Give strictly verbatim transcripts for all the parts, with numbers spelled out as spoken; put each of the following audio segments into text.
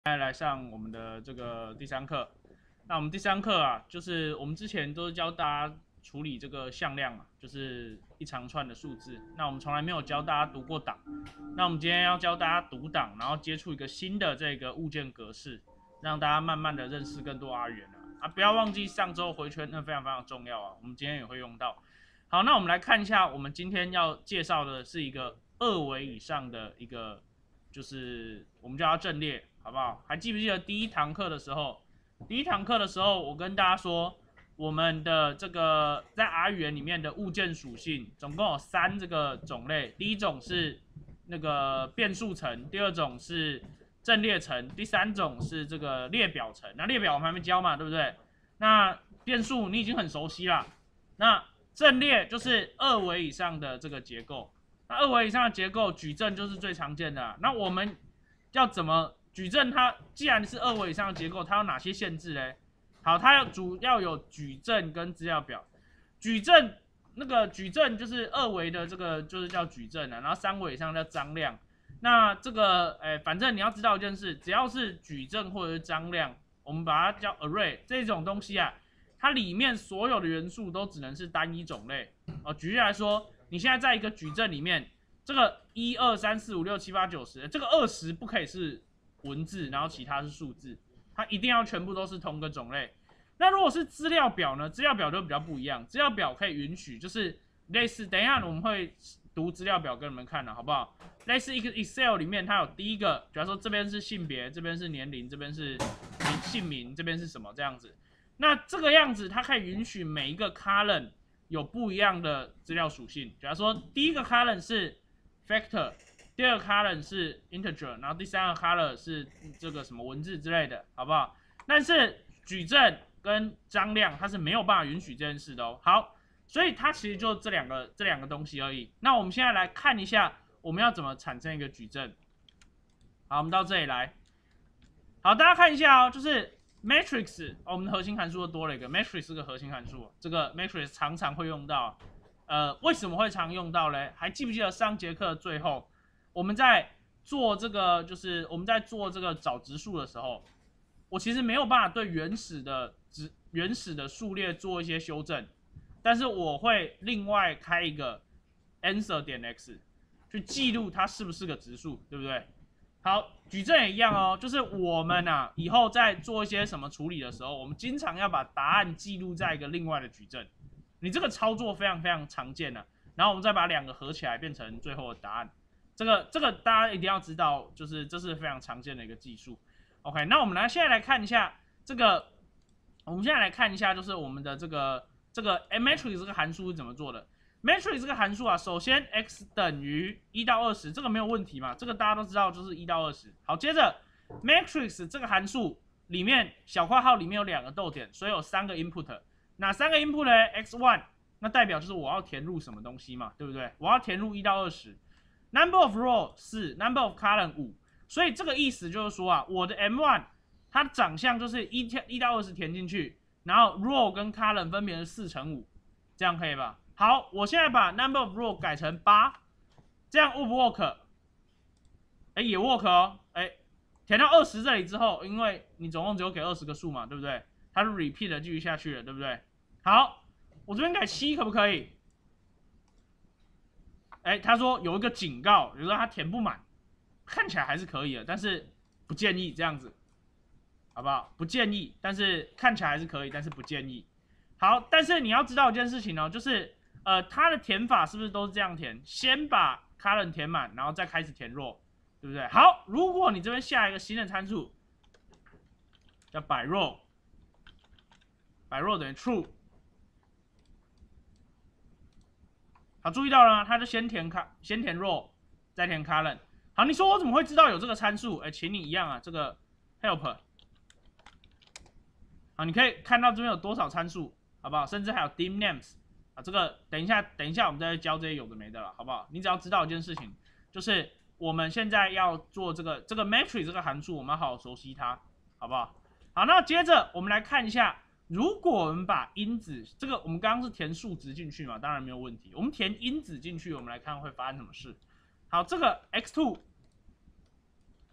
现在来上我们的这个第三课。那我们第三课啊，就是我们之前都是教大家处理这个向量嘛，就是一长串的数字。那我们从来没有教大家读过档。那我们今天要教大家读档，然后接触一个新的这个物件格式，让大家慢慢的认识更多 R 元啊。啊，不要忘记上周回圈，那非常非常重要啊。我们今天也会用到。好，那我们来看一下，我们今天要介绍的是一个二维以上的一个，就是我们叫它阵列。好不好？还记不记得第一堂课的时候？第一堂课的时候，我跟大家说，我们的这个在 R 语言里面的物件属性总共有三这个种类。第一种是那个变数层，第二种是阵列层，第三种是这个列表层。那列表我们还没教嘛，对不对？那变数你已经很熟悉啦。那阵列就是二维以上的这个结构。那二维以上的结构，矩阵就是最常见的啊。那我们要怎么？矩阵它既然是二维以上的结构，它有哪些限制呢？好，它要主要有矩阵跟资料表。矩阵那个矩阵就是二维的这个就是叫矩阵啊，然后三维以上叫张量。那这个哎，反正你要知道一件事，只要是矩阵或者是张量，我们把它叫 array 这种东西啊，它里面所有的元素都只能是单一种类。哦，举例来说，你现在在一个矩阵里面，这个一二三四五六七八九十，这个二十不可以是文字，然后其他是数字，它一定要全部都是同个种类。那如果是资料表呢？资料表就比较不一样，资料表可以允许，就是类似，等一下我们会读资料表给你们看了，好不好？类似一个 Excel 里面，它有第一个，假如说这边是性别，这边是年龄，这边是姓名，这边是什么这样子。那这个样子，它可以允许每一个 column 有不一样的资料属性。假如说第一个 column 是 factor。第二个 column 是 integer， 然后第三个 column 是这个什么文字之类的，好不好？但是矩阵跟张量它是没有办法允许这件事的哦。好，所以它其实就这两个这两个东西而已。那我们现在来看一下，我们要怎么产生一个矩阵。好，我们到这里来。好，大家看一下哦，就是 matrix，、哦、我们的核心函数又多了一个 matrix 是个核心函数，这个 matrix 常常会用到。呃，为什么会常用到嘞？还记不记得上节课最后？我们在做这个，就是我们在做这个找质数的时候，我其实没有办法对原始的值、原始的数列做一些修正，但是我会另外开一个 answer 点 x 去记录它是不是个质数，对不对？好，矩阵也一样哦，就是我们啊以后在做一些什么处理的时候，我们经常要把答案记录在一个另外的矩阵。你这个操作非常非常常见啊，然后我们再把两个合起来变成最后的答案。这个这个大家一定要知道，就是这是非常常见的一个技术。OK， 那我们来现在来看一下这个，我们现在来看一下，就是我们的这个这个 matrix 这个函数是怎么做的。matrix 这个函数啊，首先 x 等于一到二十，这个没有问题嘛？这个大家都知道，就是一到二十。好，接着 matrix 这个函数里面小括号里面有两个逗点，所以有三个 input。哪三个 input 呢 ？x 一， 那代表就是我要填入什么东西嘛，对不对？我要填入一到二十。Number of row 四 ，number of column 五，所以这个意思就是说啊，我的 M 一 它的长相就是一一到二十填进去，然后 row 跟 column 分别是四乘五，这样可以吧？好，我现在把 number of row 改成八，这样 work 不 work？ 哎，也 work 哦，哎，填到二十这里之后，因为你总共只有给二十个数嘛，对不对？它是 repeat 的继续下去了，对不对？好，我这边改七可不可以？哎，他说有一个警告，比如说他填不满，看起来还是可以的，但是不建议这样子，好不好？不建议，但是看起来还是可以，但是不建议。好，但是你要知道一件事情哦，就是呃，它的填法是不是都是这样填？先把 column 填满，然后再开始填 row， 对不对？好，如果你这边下一个新的参数，叫 by row，by row 等于 true。好，注意到了吗？他就先填卡，先填 row， 再填 column。好，你说我怎么会知道有这个参数？哎，请你一样啊，这个 help。好，你可以看到这边有多少参数，好不好？甚至还有 dim names 啊，这个等一下，等一下我们再教这些有的没的了，好不好？你只要知道一件事情，就是我们现在要做这个这个 matrix 这个函数，我们要好好熟悉它，好不好？好，那接着我们来看一下。如果我们把因子，这个我们刚刚是填数值进去嘛，当然没有问题。我们填因子进去，我们来看会发生什么事。好，这个 x 二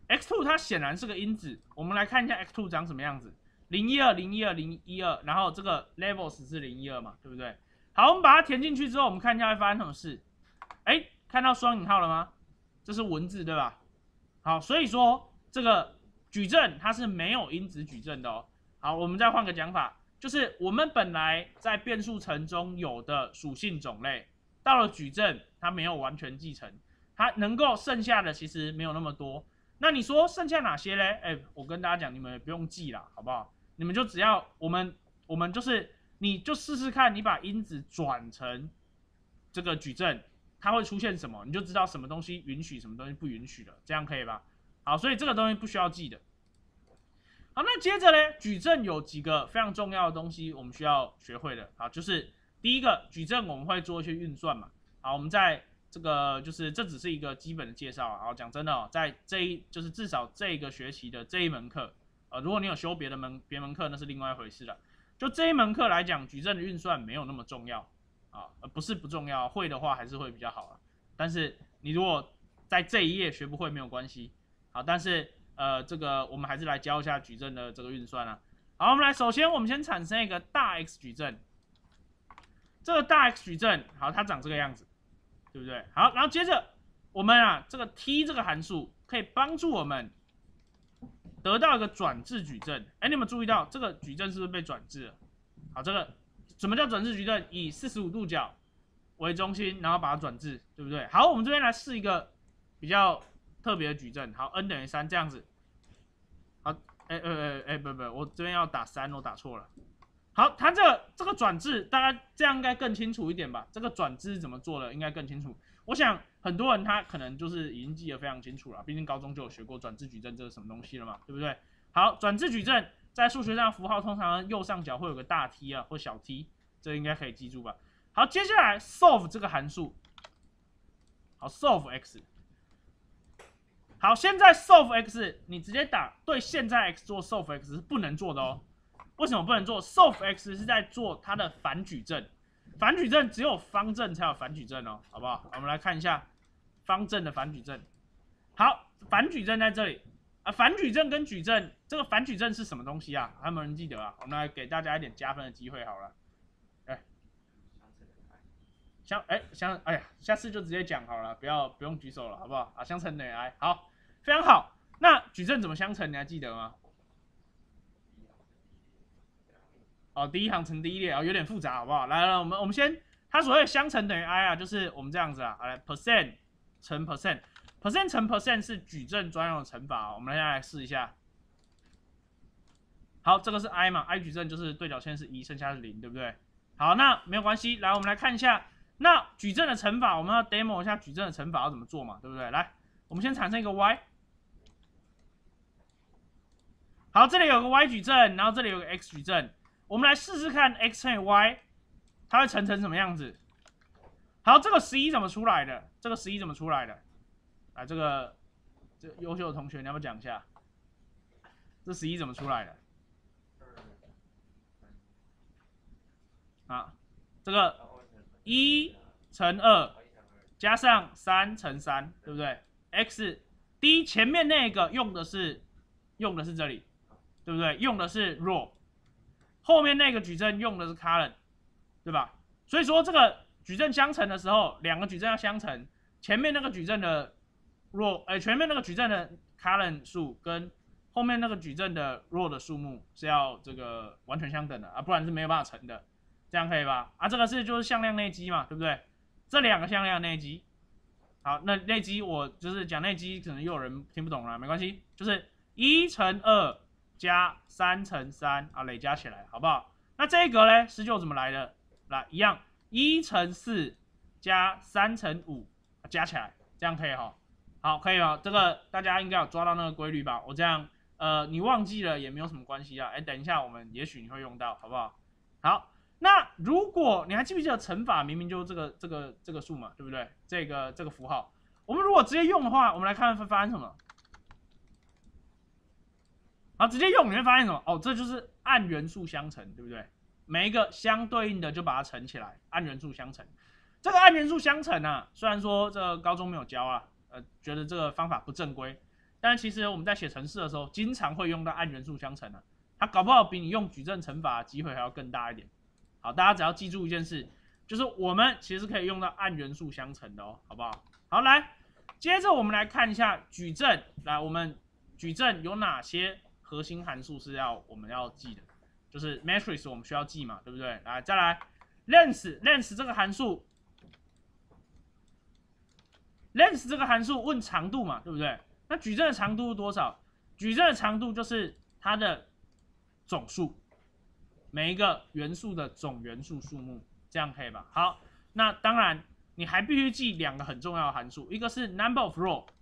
x 二 它显然是个因子，我们来看一下 x 二 长什么样子，零一二零一二零一二，然后这个 levels 是零一二嘛，对不对？好，我们把它填进去之后，我们看一下会发生什么事。哎，看到双引号了吗？这是文字对吧？好，所以说这个矩阵它是没有因子矩阵的哦。好，我们再换个讲法，就是我们本来在变数层中有的属性种类，到了矩阵它没有完全继承，它能够剩下的其实没有那么多。那你说剩下哪些嘞？哎，我跟大家讲，你们也不用记啦，好不好？你们就只要我们我们就是你就试试看，你把因子转成这个矩阵，它会出现什么，你就知道什么东西允许，什么东西不允许了，这样可以吧？好，所以这个东西不需要记的。好，那接着呢，矩阵有几个非常重要的东西我们需要学会的。好，就是第一个，矩阵我们会做一些运算嘛。好，我们在这个就是这只是一个基本的介绍啊。好，讲真的哦，在这一就是至少这个学期的这一门课，呃，如果你有修别的门别门课，那是另外一回事了。就这一门课来讲，矩阵的运算没有那么重要啊，呃，不是不重要，会的话还是会比较好啊。但是你如果在这一页学不会没有关系。好，但是呃，这个我们还是来教一下矩阵的这个运算啊。好，我们来，首先我们先产生一个大 X 矩阵。这个大 X 矩阵，好，它长这个样子，对不对？好，然后接着我们啊，这个 T 这个函数可以帮助我们得到一个转置矩阵。哎，你有没有注意到这个矩阵是不是被转置了？好，这个什么叫转置矩阵？以四十五度角为中心，然后把它转置，对不对？好，我们这边来试一个比较特别的矩阵。好 ，n 等于三这样子。好，哎哎哎哎，不不，我这边要打三，我打错了。好，它这个这个转置，大家这样应该更清楚一点吧？这个转置是怎么做的，应该更清楚。我想很多人他可能就是已经记得非常清楚了，毕竟高中就有学过转置矩阵这是什么东西了嘛，对不对？好，转置矩阵在数学上符号通常右上角会有个大 T 啊或小 t， 这应该可以记住吧？好，接下来 solve 这个函数，好 solve x。好，现在 solve x 你直接打对现在 x 做 solve x 是不能做的哦。为什么不能做 ？solve x 是在做它的反矩阵，反矩阵只有方阵才有反矩阵哦，好不好？我们来看一下方阵的反矩阵。好，反矩阵在这里啊，反矩阵跟矩阵，这个反矩阵是什么东西啊？还有没有人记得啊？我们来给大家一点加分的机会好了。哎，相哎相哎呀，下次就直接讲好了，不要不用举手了，好不好？啊，相乘等于 i， 好，非常好。那矩阵怎么相乘？你还记得吗？哦，第一行乘第一列哦，有点复杂，好不好？来来，我们我们先，它所谓的相乘等于 i 啊，就是我们这样子啊，来 percent 乘 percent，percent 乘 percent 是矩阵专用的乘法、哦，我们现在来试一下。好，这个是 i 嘛 ，i 矩阵就是对角线是一，剩下是零，对不对？好，那没有关系，来我们来看一下，那矩阵的乘法，我们要 demo 一下矩阵的乘法要怎么做嘛，对不对？来，我们先产生一个 y。好，这里有个 y 矩阵，然后这里有个 x 矩阵。我们来试试看 x 乘以 y， 它会乘成什么样子？好，这个十一怎么出来的？这个十一怎么出来的？来，这个这优秀的同学，你要不要讲一下？这十一怎么出来的？啊，这个一乘二加上三乘三，对不对 ？x 第一前面那个用的是用的是这里，对不对？用的是 row。后面那个矩阵用的是 column， 对吧？所以说这个矩阵相乘的时候，两个矩阵要相乘，前面那个矩阵的 row， 哎，前面那个矩阵的 column 数跟后面那个矩阵的 row 的数目是要这个完全相等的啊，不然是没有办法乘的，这样可以吧？啊，这个是就是向量内积嘛，对不对？这两个向量内积，好，那内积我就是讲内积，可能又有人听不懂了，没关系，就是一乘二。加三乘三啊，累加起来，好不好？那这一格呢，十九怎么来的？来，一样，一乘四加三乘五加起来，这样可以哈？好，可以哦。这个大家应该有抓到那个规律吧？我这样，呃，你忘记了也没有什么关系啊。哎，等一下我们也许你会用到，好不好？好，那如果你还记不记得乘法明明就是这个这个这个数嘛，对不对？这个这个符号，我们如果直接用的话，我们来看会发生什么？好，直接用你会发现什么？哦，这就是按元素相乘，对不对？每一个相对应的就把它乘起来，按元素相乘。这个按元素相乘啊，虽然说这个高中没有教啊，呃，觉得这个方法不正规， 但其实我们在写程式的时候，经常会用到按元素相乘啊，它搞不好比你用矩阵乘法的机会还要更大一点。好，大家只要记住一件事，就是我们其实可以用到按元素相乘的哦，好不好？好，来，接着我们来看一下矩阵，来，我们矩阵有哪些核心函数是要我们要记的？就是 matrix 我们需要记嘛，对不对？来，再来 length length 这个函数 ，length 这个函数问长度嘛，对不对？那矩阵的长度是多少？矩阵的长度就是它的总数，每一个元素的总元素数目，这样可以吧？好，那当然你还必须记两个很重要的函数，一个是 number of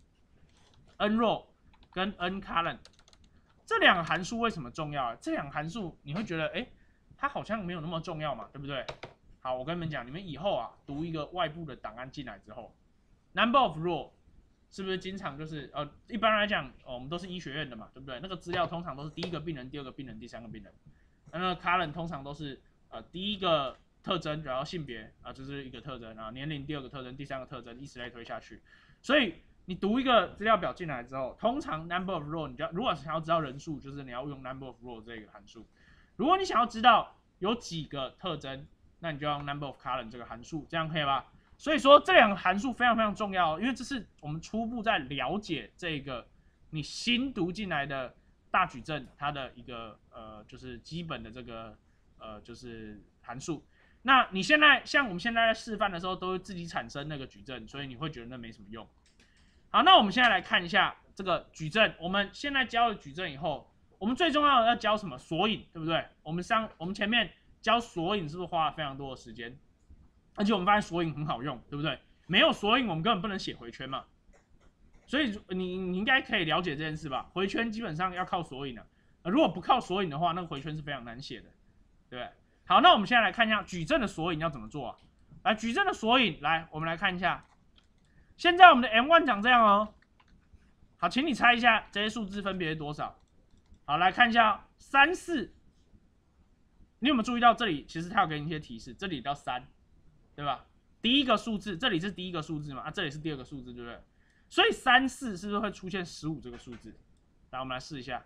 row，n row 跟 n column。这两个函数为什么重要啊？这两个函数你会觉得，哎，它好像没有那么重要嘛，对不对？好，我跟你们讲，你们以后啊，读一个外部的档案进来之后 ，number of row 是不是经常就是呃，一般来讲，哦，我们都是医学院的嘛，对不对？那个资料通常都是第一个病人、第二个病人、第三个病人。那那个 column 通常都是呃第一个特征，然后性别啊，这、就是一个特征啊，年龄第二个特征，第三个特征，以此类推下去。所以你读一个资料表进来之后，通常 number of row 你就要如果想要知道人数，就是你要用 number of row 这个函数。如果你想要知道有几个特征，那你就要用 number of column 这个函数，这样可以吧？所以说这两个函数非常非常重要，因为这是我们初步在了解这个你新读进来的大矩阵它的一个呃就是基本的这个呃就是函数。那你现在像我们现在在示范的时候，都是自己产生那个矩阵，所以你会觉得那没什么用。好，那我们现在来看一下这个矩阵。我们现在教了矩阵以后，我们最重要的要教什么？索引，对不对？我们上我们前面教索引是不是花了非常多的时间？而且我们发现索引很好用，对不对？没有索引，我们根本不能写回圈嘛。所以你你应该可以了解这件事吧？回圈基本上要靠索引的、啊，如果不靠索引的话，那个回圈是非常难写的，对不对？好，那我们现在来看一下矩阵的索引要怎么做啊？来，矩阵的索引，来，我们来看一下。现在我们的 M 一 长这样哦。好，请你猜一下这些数字分别是多少？好，来看一下三四。你有没有注意到这里？其实它有给你一些提示，这里到三，对吧？第一个数字，这里是第一个数字嘛？啊，这里是第二个数字，对不对？所以三四是不是会出现十五这个数字？来，我们来试一下。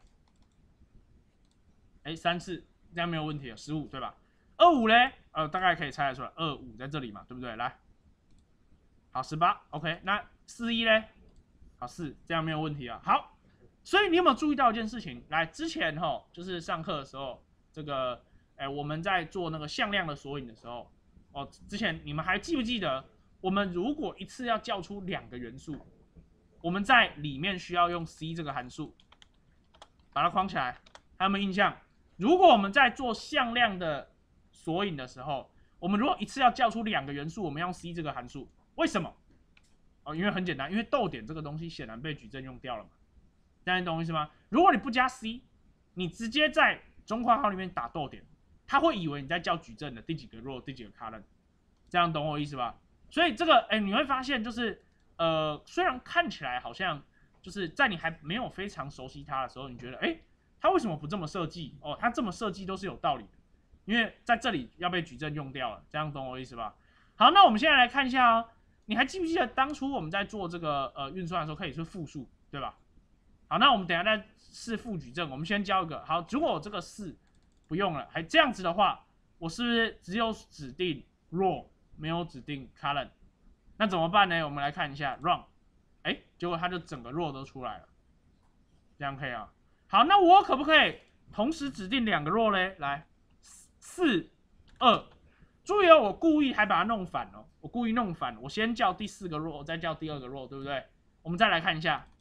哎，三四这样没有问题了，十五对吧？二五嘞，呃，大概可以猜得出来，二五在这里嘛，对不对？来，好，十八 ，OK， 那四一嘞，好四，这样没有问题啊。好，所以你有没有注意到一件事情？来，之前哈，就是上课的时候，这个，哎，我们在做那个向量的索引的时候，哦，之前你们还记不记得，我们如果一次要叫出两个元素，我们在里面需要用 C 这个函数把它框起来，还有没有印象？如果我们在做向量的索引的时候，我们如果一次要叫出两个元素，我们用 C 这个函数，为什么？哦，因为很简单，因为逗点这个东西显然被矩阵用掉了嘛，这样你懂我意思吗？如果你不加 C， 你直接在中括号里面打逗点，他会以为你在叫矩阵的第几个 row 第几个 column， 这样懂我意思吧？所以这个，哎，你会发现就是，呃，虽然看起来好像就是在你还没有非常熟悉它的时候，你觉得，哎，它为什么不这么设计？哦，它这么设计都是有道理的，因为在这里要被矩阵用掉了，这样懂我意思吧？好，那我们现在来看一下哦，你还记不记得当初我们在做这个呃运算的时候可以是复数，对吧？好，那我们等一下再试负矩阵，我们先教一个。好，如果我这个四不用了，还这样子的话，我是不是只有指定 row 没有指定 column？ 那怎么办呢？我们来看一下 run， 哎，结果它就整个 row 都出来了，这样可以啊。好，那我可不可以同时指定两个 row 呢？来，四二，注意哦，我故意还把它弄反哦，我故意弄反，我先叫第四个 row， 再叫第二个 row， 对不对？我们再来看一下，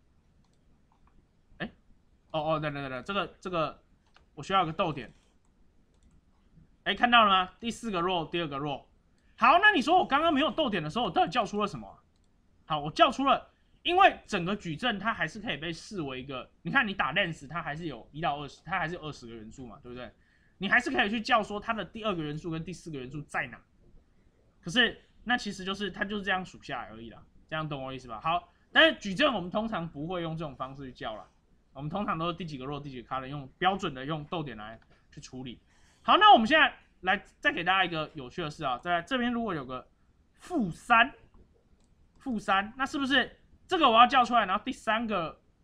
哎，哦哦，对对对，这个这个我需要有个逗点，哎，看到了吗？第四个 row， 第二个 row。好，那你说我刚刚没有逗点的时候，我到底叫出了什么？好，我叫出了，因为整个矩阵它还是可以被视为一个，你看你打 length 它还是有一到二十，它还是有二十个元素嘛，对不对？你还是可以去叫说它的第二个元素跟第四个元素在哪。可是那其实就是它就是这样数下来而已啦，这样懂我意思吧？好，但是矩阵我们通常不会用这种方式去叫啦，我们通常都是第几个 row 第几个 column 用标准的用逗点来去处理。好，那我们现在来再给大家一个有趣的事啊，在这边如果有个负三，负三，那是不是这个我要叫出来，然后第三个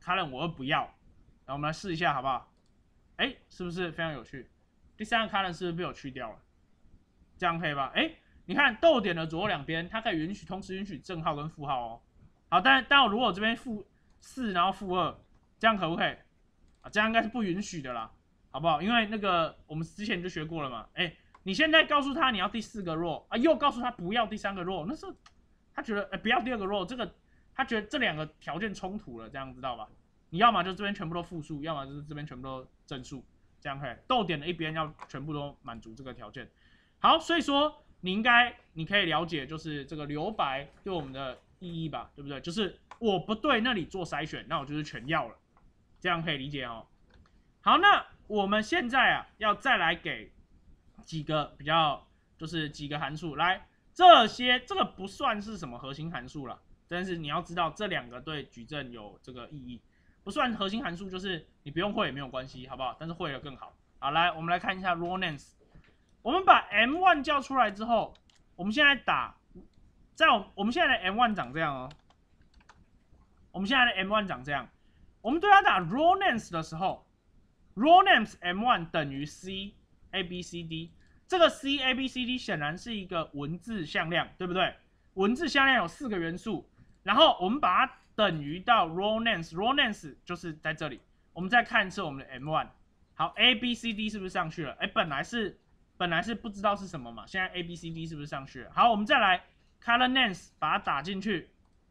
column 我又不要，然后我们来试一下好不好？哎，是不是非常有趣？第三个 column 是不是被我去掉了？这样可以吧？哎，你看逗点的左右两边，它可以允许同时允许正号跟负号哦。好，但但如果我这边负四，然后负二，这样可不可以？啊，这样应该是不允许的啦，好不好？因为那个我们之前就学过了嘛。哎，你现在告诉他你要第四个 row 啊，又告诉他不要第三个 row， 那是他觉得哎不要第二个 row， 这个他觉得这两个条件冲突了，这样知道吧？你要么就这边全部都负数，要么就是这边全部都正数，这样可以。逗点的一边要全部都满足这个条件。好，所以说你应该你可以了解就是这个留白对我们的意义吧，对不对？就是我不对那里做筛选，那我就是全要了，这样可以理解哦。好，那我们现在啊要再来给几个比较就是几个函数来，这些这个不算是什么核心函数了，但是你要知道这两个对矩阵有这个意义，不算核心函数，就是你不用会也没有关系，好不好？但是会了更好。好，来我们来看一下 raw names。我们把 M 一 叫出来之后，我们现在打，在我我们现在的 M 一 长这样哦。我们现在的 M 一 长这样，我们对它打 raw names 的时候 ，raw names M 一 等于 C A B C D。这个 C A B C D 显然是一个文字向量，对不对？文字向量有四个元素，然后我们把它等于到 raw names，raw names 就是在这里。我们再看一次我们的 M 一，好 ，A B C D 是不是上去了？哎，本来是。本来是不知道是什么嘛，现在 A B C D 是不是上去了？好，我们再来 color names 把它打进去。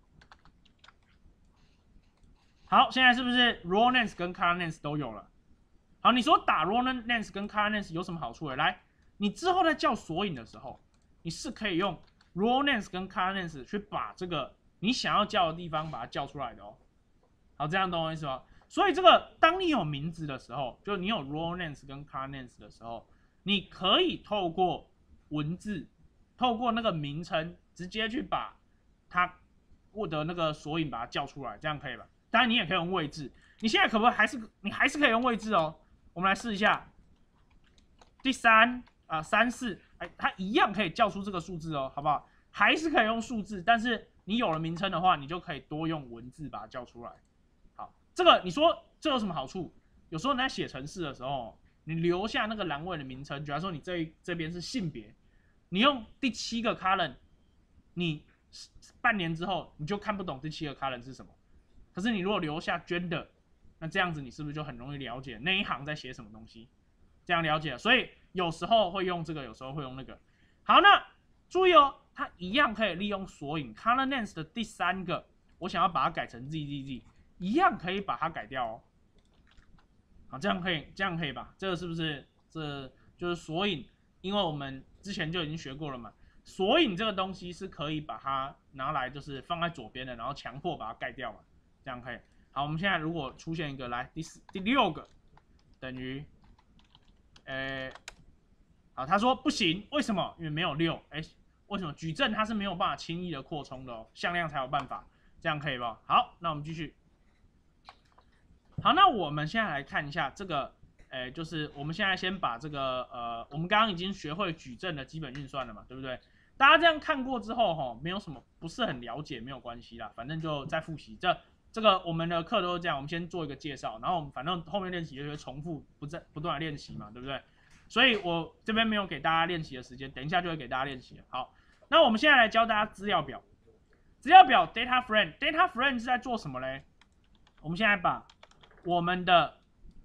好，现在是不是 raw names 跟 color names 都有了？好，你说打 raw names 跟 color names 有什么好处？来，你之后在叫索引的时候，你是可以用 raw names 跟 color names 去把这个你想要叫的地方把它叫出来的哦。好，这样懂我意思吗？所以这个当你有名字的时候，就你有 raw names 跟 color names 的时候。你可以透过文字，透过那个名称，直接去把它获得那个索引，把它叫出来，这样可以吧？当然，你也可以用位置。你现在可不可以还是你还是可以用位置哦？我们来试一下，第三啊三四，哎，它一样可以叫出这个数字哦，好不好？还是可以用数字，但是你有了名称的话，你就可以多用文字把它叫出来。好，这个你说这有什么好处？有时候你在写程式的时候。你留下那个栏位的名称，假如说你这这边是性别，你用第七个 column， 你半年之后你就看不懂第七个 column 是什么。可是你如果留下 gender， 那这样子你是不是就很容易了解那一行在写什么东西？这样了解，所以有时候会用这个，有时候会用那个。好，那注意哦，它一样可以利用索引 color names 的第三个，我想要把它改成 Z Z Z， 一样可以把它改掉哦。好，这样可以，这样可以吧？这个是不是这就是索引？因为我们之前就已经学过了嘛。索引这个东西是可以把它拿来，就是放在左边的，然后强迫把它盖掉嘛，这样可以。好，我们现在如果出现一个来第四、第六个等于，呃，好，他说不行，为什么？因为没有六，哎，为什么？矩阵它是没有办法轻易的扩充的哦，向量才有办法，这样可以吧？好，那我们继续。好，那我们现在来看一下这个，诶，就是我们现在先把这个，呃，我们刚刚已经学会矩阵的基本运算了嘛，对不对？大家这样看过之后，哈，没有什么不是很了解，没有关系啦，反正就再复习。这这个我们的课都是这样，我们先做一个介绍，然后我们反正后面练习就会重复，不在不断的练习嘛，对不对？所以我这边没有给大家练习的时间，等一下就会给大家练习了。好，那我们现在来教大家资料表。资料表 data frame，data frame 是在做什么嘞？我们现在把我们的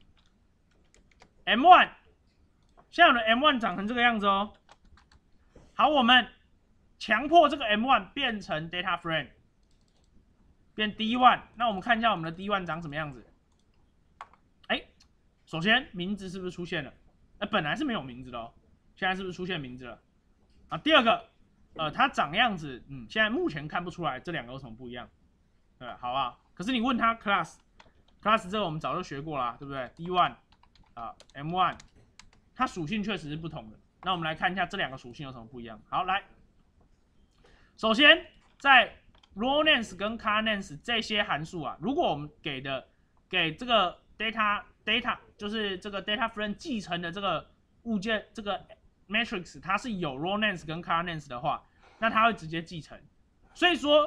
M 一， 现在我的 M 一 长成这个样子哦。好，我们强迫这个 M 一 变成 data frame， 变 D 一。那我们看一下我们的 D 一 长什么样子。哎，首先名字是不是出现了？呃，本来是没有名字的哦，现在是不是出现名字了？啊，第二个，呃，它长样子，嗯，现在目前看不出来这两个有什么不一样。对，好啊。可是你问他 class。class 这个我们早就学过啦，对不对 ？D 一 啊 ，M 一， 它属性确实是不同的。那我们来看一下这两个属性有什么不一样。好，来，首先在 raw names 跟 color names 这些函数啊，如果我们给的给这个 data data 就是这个 data frame 继承的这个物件这个 matrix 它是有 raw names 跟 color names 的话，那它会直接继承。所以说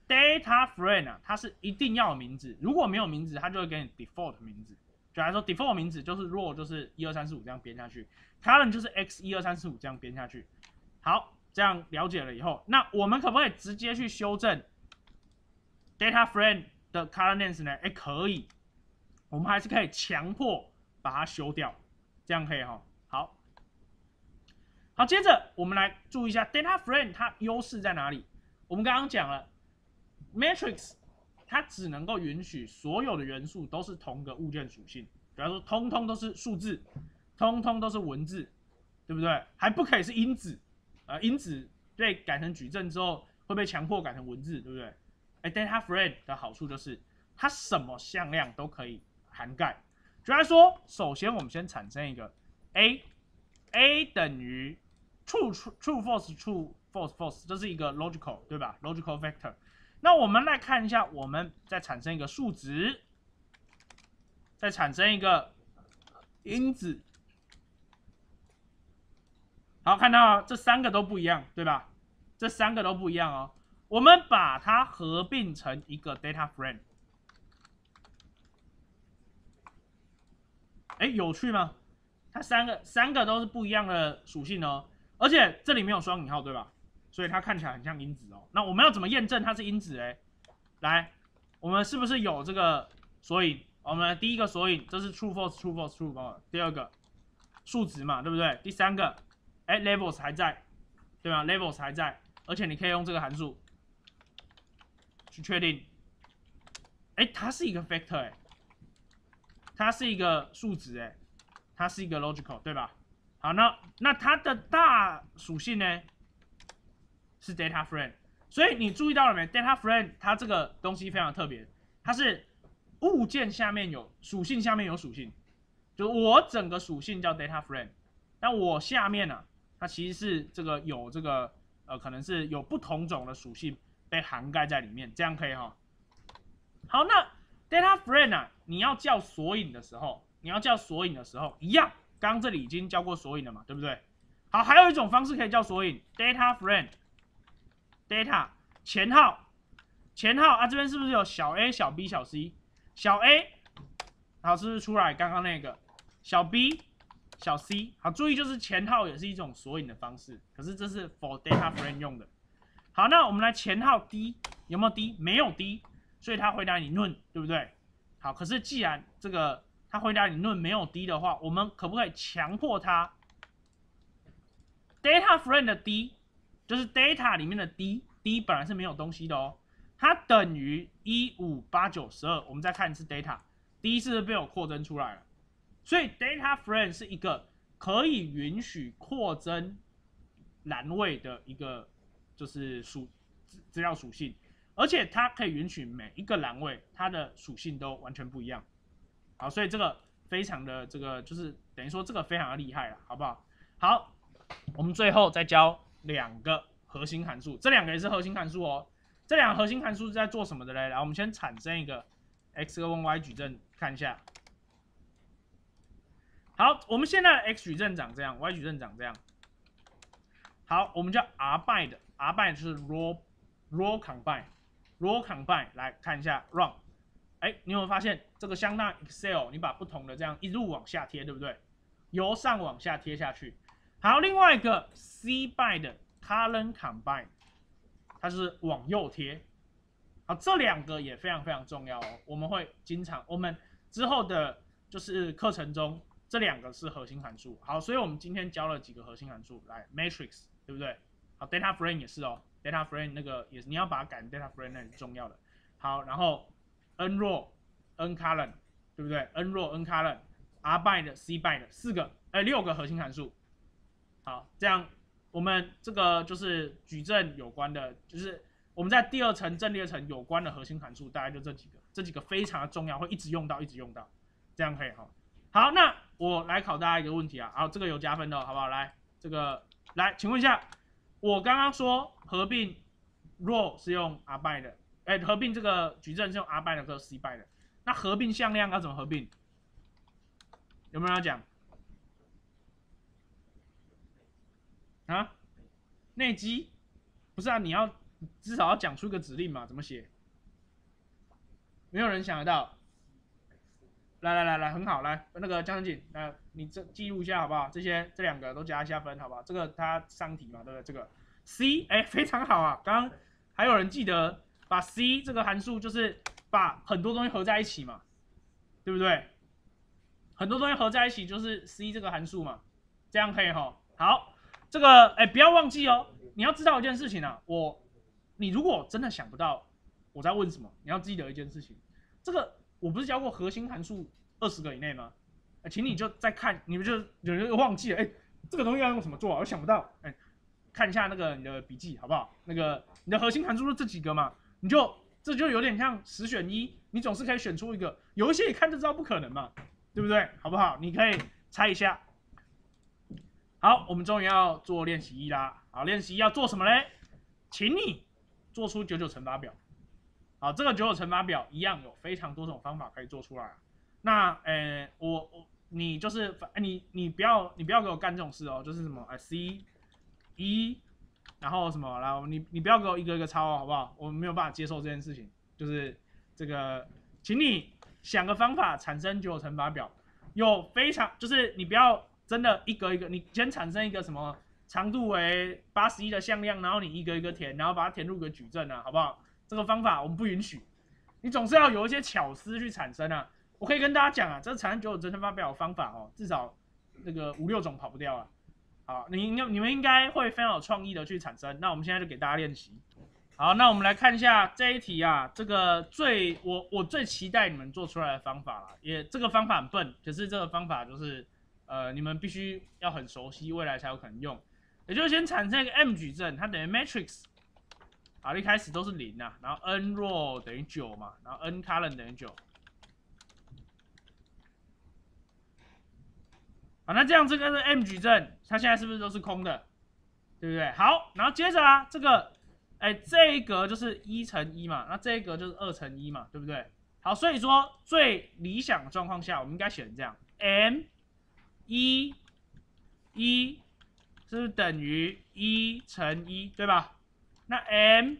data frame 啊，它是一定要有名字，如果没有名字，它就会给你 default 名字。就来说 default 名字就是 raw 就是一二三四五这样编下去 ，current 就是 x 一二三四五这样编下去。好，这样了解了以后，那我们可不可以直接去修正 data frame 的 current length 呢？哎，可以，我们还是可以强迫把它修掉，这样可以哈。好，好，接着我们来注意一下 data frame 它优势在哪里？我们刚刚讲了 matrix。它只能够允许所有的元素都是同个物件属性，比方说通通都是数字，通通都是文字，对不对？还不可以是因子，呃，因子被改成矩阵之后会被强迫改成文字，对不对？哎 ，data frame 的好处就是它什么向量都可以涵盖。就来说，首先我们先产生一个 a，a 等于 true true false true false false， 这是一个 logical 对吧 ？logical vector。那我们来看一下，我们再产生一个数值，再产生一个因子。好，看到这三个都不一样，对吧？这三个都不一样哦。我们把它合并成一个 data frame。哎，有趣吗？它三个三个都是不一样的属性哦，而且这里没有双引号，对吧？所以它看起来很像因子哦。那我们要怎么验证它是因子？哎，来，我们是不是有这个索引？我们第一个索引，这是 true false true false true false。第二个数值嘛，对不对？第三个，哎 ，levels 还在，对吧 ？levels 还在，而且你可以用这个函数去确定，哎，它是一个 factor， 哎，它是一个数值，哎，它是一个 logical， 对吧？好，那那它的大属性呢？是 data frame， 所以你注意到了没 ？data frame 它这个东西非常特别，它是物件下面有属性，下面有属性，就是我整个属性叫 data frame， 但我下面呢、啊，它其实是这个有这个呃，可能是有不同种的属性被涵盖在里面，这样可以哈。好，那 data frame 啊，你要叫索引的时候，你要叫索引的时候，一样，刚刚这里已经教过索引了嘛，对不对？好，还有一种方式可以叫索引 data frame。data 前号，前号啊，这边是不是有小 a、小 b、小 c？ 小 a， 好，是不是出来刚刚那个？小 b、小 c， 好，注意就是前号也是一种索引的方式，可是这是 for data frame 用的。好，那我们来前号 d 有没有 d？ 没有 d， 所以它回答你 none， 对不对？好，可是既然这个它回答你 none 没有 d 的话，我们可不可以强迫它 data frame 的 d？就是 data 里面的 d，d 本来是没有东西的哦，它等于一五八九十二。我们再看一次 data，d 是不是被我扩增出来了？所以 data frame 是一个可以允许扩增栏位的一个就是属资料属性，而且它可以允许每一个栏位它的属性都完全不一样。好，所以这个非常的这个就是等于说这个非常的厉害了，好不好？好，我们最后再教两个核心函数，这两个也是核心函数哦。这两个核心函数是在做什么的嘞？来，我们先产生一个 x 跟 y 矩阵，看一下。好，我们现在的 x 矩阵长这样 ，y 矩阵长这样。好，我们叫 r bind，r bind 就是 raw raw combine，raw combine 来看一下 run。哎，你有没有发现这个相当 Excel， 你把不同的这样一路往下贴，对不对？由上往下贴下去。好，另外一个 c bind column combine， 它是往右贴。好，这两个也非常非常重要哦。我们会经常，我们之后的就是课程中，这两个是核心函数。好，所以我们今天教了几个核心函数，来 matrix， 对不对？好 ，data frame 也是哦 ，data frame 那个也是，你要把它改成 data frame 那是重要的。好，然后 n row、n column， 对不对 ？n row、n column、r bind、c bind 四个，哎，六个核心函数。好，这样我们这个就是矩阵有关的，就是我们在第二层阵列层有关的核心函数，大概就这几个，这几个非常的重要，会一直用到，一直用到，这样可以哈。好，那我来考大家一个问题啊，好，这个有加分的，好不好？来，这个来，请问一下，我刚刚说合并 row 是用 r bind 的，哎，合并这个矩阵是用 r bind 和 c bind 的，那合并向量要怎么合并？有没有人要讲？啊，内积不是啊，你要至少要讲出一个指令嘛，怎么写？没有人想得到。来来来来，很好，来那个江晨锦，那你这记录一下好不好？这些这两个都加一下分，好不好？这个他上题嘛，对不对？这个 C， 哎，非常好啊。刚刚还有人记得把 C 这个函数，就是把很多东西合在一起嘛，对不对？很多东西合在一起就是 C 这个函数嘛，这样可以哈。好，这个哎不要忘记哦，你要知道一件事情啊，我你如果真的想不到我在问什么，你要记得一件事情，这个我不是教过核心函数二十个以内吗？哎，请你就再看，你们就有人忘记了，哎，这个东西要用什么做啊？我想不到，哎，看一下那个你的笔记好不好？那个你的核心函数就这几个嘛，你就这就有点像十选一，你总是可以选出一个，有一些一看就知道不可能嘛。对不对？好不好？你可以猜一下。好，我们终于要做练习一啦。好，练习一要做什么嘞？请你做出九九乘法表。好，这个九九乘法表一样有非常多种方法可以做出来。那，呃，我我你就是你你不要你不要给我干这种事哦，就是什么哎 C 一，然后什么，然后你你不要给我一个一个抄哦，好不好？我没有办法接受这件事情，就是这个，请你。想个方法产生九九乘法表，有非常就是你不要真的一个一个，你先产生一个什么长度为八十一的向量，然后你一个一个填，然后把它填入个矩阵啊，好不好？这个方法我们不允许，你总是要有一些巧思去产生啊。我可以跟大家讲啊，这产生九九乘法表的方法哦，至少那个五六种跑不掉啊。好，你你们应该会非常有创意的去产生。那我们现在就给大家练习。好，那我们来看一下这一题啊，这个最我我最期待你们做出来的方法啦，也这个方法很笨，可是这个方法就是呃你们必须要很熟悉，未来才有可能用。也就是先产生一个 M 矩阵，它等于 matrix， 好，一开始都是零啊，然后 n row 等于九嘛，然后 n column 等于九。好，那这样这个是 M 矩阵，它现在是不是都是空的？对不对？好，然后接着啊，这个。哎，这一格就是一乘一嘛，那这一格就是二乘一嘛，对不对？好，所以说最理想的状况下，我们应该写成这样 ：m 一一是不是等于一乘一，对吧？那 m